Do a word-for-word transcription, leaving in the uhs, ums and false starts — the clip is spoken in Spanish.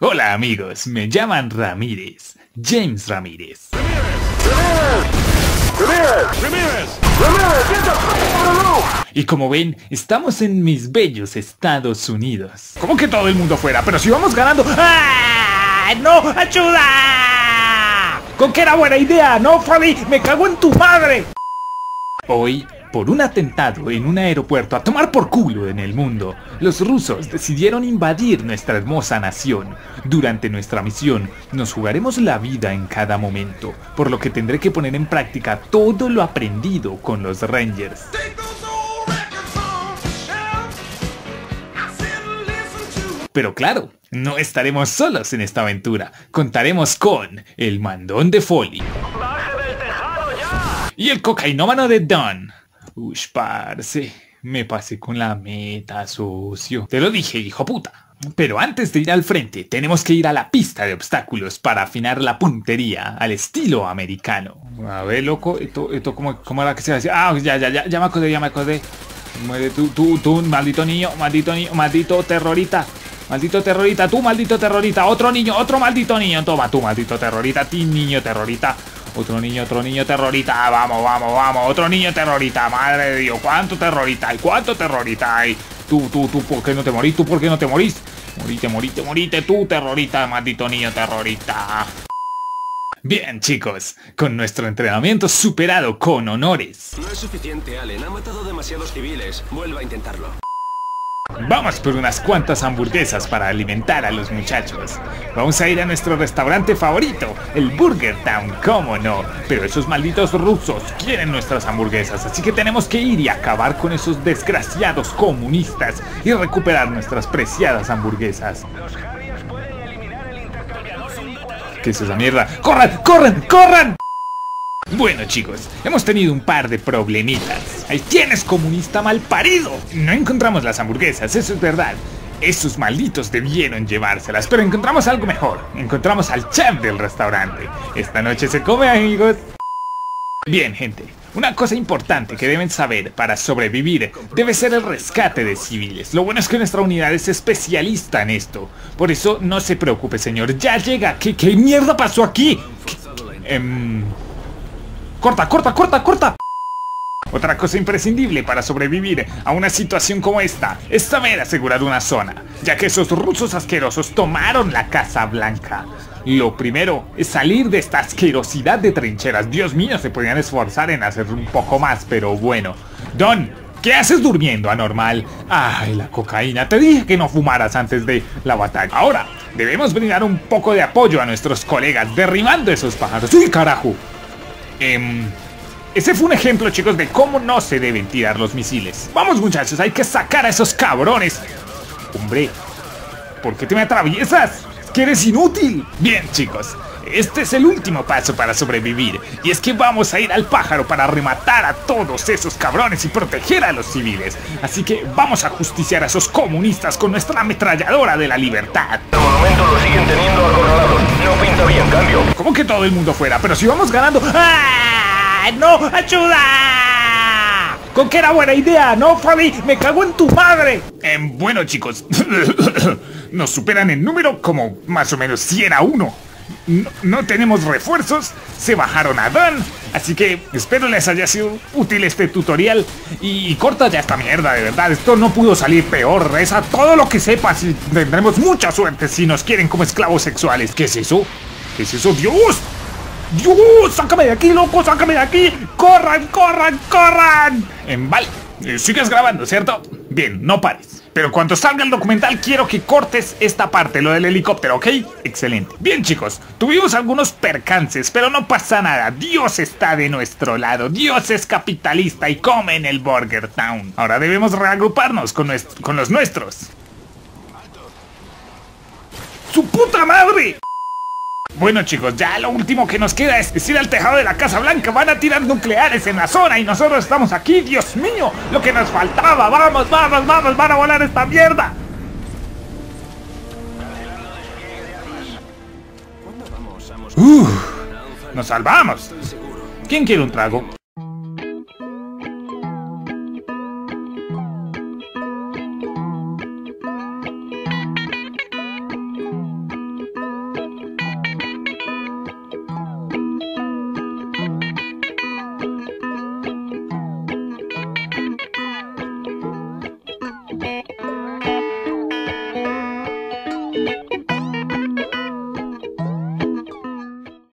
Hola amigos, me llaman Ramírez, James Ramírez. ¡Ramírez! ¡Ramírez! ¡Ramírez! Y como ven, estamos en mis bellos Estados Unidos. ¿Cómo que todo el mundo fuera? Pero si vamos ganando... ¡Ah! ¡No! ¡Ayuda! ¿Con qué era buena idea? ¡No, Fabi! ¡Me cago en tu madre! Hoy, por un atentado en un aeropuerto a tomar por culo en el mundo, los rusos decidieron invadir nuestra hermosa nación. Durante nuestra misión, nos jugaremos la vida en cada momento, por lo que tendré que poner en práctica todo lo aprendido con los Rangers. Pero claro, no estaremos solos en esta aventura. Contaremos con el mandón de Foley y el cocainómano de Don. Ush, parce, me pasé con la meta, socio. Te lo dije, hijo puta. Pero antes de ir al frente, tenemos que ir a la pista de obstáculos para afinar la puntería al estilo americano. A ver, loco, esto, esto ¿cómo, cómo era que se hacía? Ah, ya, ya, ya, ya me acordé, ya me acordé. Muere tú, tú, tú, maldito niño, maldito niño, maldito terrorista. Maldito terrorista, tú maldito terrorista, otro niño, otro maldito niño, toma tú maldito terrorista, ti niño terrorista, otro niño, otro niño terrorista, vamos, vamos, vamos, otro niño terrorista, madre de Dios, cuánto terrorista hay, cuánto terrorista hay, tú, tú, tú, ¿por qué no te morís? ¿Tú por qué no te morís? Morite, morite, morite, tú terrorista, maldito niño terrorista. Bien chicos, con nuestro entrenamiento superado con honores. No es suficiente, Allen, ha matado demasiados civiles, vuelva a intentarlo. Vamos por unas cuantas hamburguesas para alimentar a los muchachos. Vamos a ir a nuestro restaurante favorito, el Burger Town, cómo no. Pero esos malditos rusos quieren nuestras hamburguesas, así que tenemos que ir y acabar con esos desgraciados comunistas y recuperar nuestras preciadas hamburguesas. ¿Qué es esa mierda? ¡Corran! ¡Corran! ¡Corran! Bueno chicos, hemos tenido un par de problemitas. Ahí tienes, comunista malparido. No encontramos las hamburguesas, eso es verdad. Esos malditos debieron llevárselas, pero encontramos algo mejor. Encontramos al chef del restaurante. Esta noche se come, amigos. Bien gente, una cosa importante que deben saber para sobrevivir debe ser el rescate de civiles. Lo bueno es que nuestra unidad es especialista en esto. Por eso no se preocupe señor, ya llega. ¿Qué, qué mierda pasó aquí? ¿Qué, em... ¡Corta, corta, corta, corta! Otra cosa imprescindible para sobrevivir a una situación como esta es saber asegurar una zona, ya que esos rusos asquerosos tomaron la Casa Blanca. Lo primero es salir de esta asquerosidad de trincheras. Dios mío, se podían esforzar en hacer un poco más, pero bueno. Don, ¿qué haces durmiendo, anormal? Ay, la cocaína, te dije que no fumaras antes de la batalla. Ahora, debemos brindar un poco de apoyo a nuestros colegas, derribando esos pájaros. ¡Sí, carajo! Eh, ese fue un ejemplo, chicos, de cómo no se deben tirar los misiles. Vamos, muchachos, hay que sacar a esos cabrones. Hombre, ¿por qué te me atraviesas? Es que eres inútil. Bien, chicos, este es el último paso para sobrevivir. Y es que vamos a ir al pájaro para rematar a todos esos cabrones y proteger a los civiles. Así que vamos a justiciar a esos comunistas con nuestra ametralladora de la libertad. De momento lo siguen teniendo acorralado. No pinta bien, cambio. ¿Cómo que todo el mundo fuera? Pero si vamos ganando... ¡Ah! ¡No! ¡Ayuda! ¿Con qué era buena idea? ¡No, Fabi! ¡Me cago en tu madre! Eh, bueno, chicos, nos superan en número como más o menos cien a uno. No, no tenemos refuerzos, se bajaron a Don, así que espero les haya sido útil este tutorial. Y, y corta ya esta mierda, de verdad, esto no pudo salir peor. Reza todo lo que sepas y tendremos mucha suerte si nos quieren como esclavos sexuales. ¿Qué es eso? ¿Qué es eso? ¡Dios! ¡Dios! ¡Sácame de aquí, loco! ¡Sácame de aquí! ¡Corran, corran, corran! Eh, vale, eh, sigues grabando, ¿cierto? Bien, no pares. Pero cuando salga el documental quiero que cortes esta parte, lo del helicóptero, ¿ok? Excelente. Bien chicos, tuvimos algunos percances, pero no pasa nada. Dios está de nuestro lado. Dios es capitalista y come en el Burger Town. Ahora debemos reagruparnos con, con los nuestros. ¡Su puta madre! Bueno chicos, ya lo último que nos queda es ir al tejado de la Casa Blanca. Van a tirar nucleares en la zona y nosotros estamos aquí. Dios mío, lo que nos faltaba. Vamos, vamos, vamos, van a volar esta mierda. Uf, nos salvamos. ¿Quién quiere un trago?